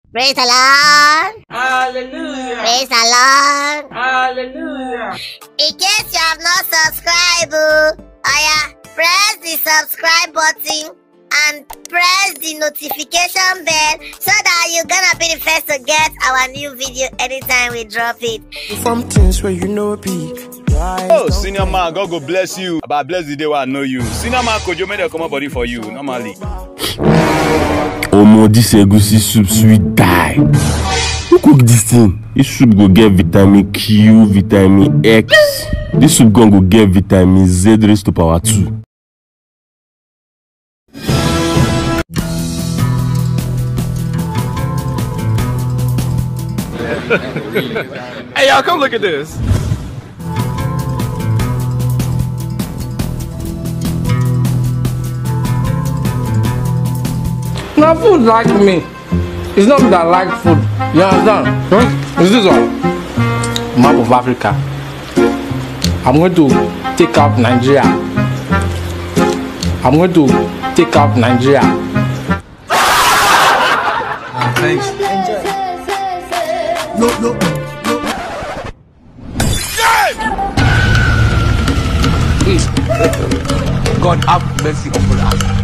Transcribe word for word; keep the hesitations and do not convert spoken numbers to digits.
Praise the Lord. Hallelujah. Praise the Lord. Hallelujah. In case you have not subscribed, oh yeah, press the subscribe button and press the notification bell so that you're gonna be the first to get our new video anytime we drop it. From things where you know peak. Oh, senior man, God go bless you. But bless the day where I know you. Senior man, Kojo made a come body for you, normally. Oh no, this egusi soup sweet die. Who cook this thing? This soup go get vitamin Q, vitamin X. This soup gon go get vitamin Z raised to power two. Hey y'all, come look at this. Now food like me. It's not that I like food. You understand? Hmm? It's this one. Map of Africa. I'm going to take out Nigeria. I'm going to take out Nigeria. Uh, thanks. Enjoy. No, no, no. God have mercy upon us.